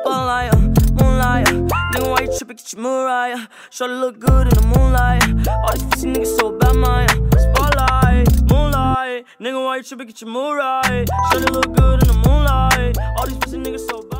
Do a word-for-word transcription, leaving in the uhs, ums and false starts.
spotlight, uh, moonlight. Uh, nigga, why you trippin'? Get your mood right. Uh, Shorty look good in the moonlight. Uh, all these pussy niggas so bad, my uh, spotlight, moonlight. Nigga, why you trippin'? Get your mood right. Shorty look good in the moonlight. All these pussy niggas so bad.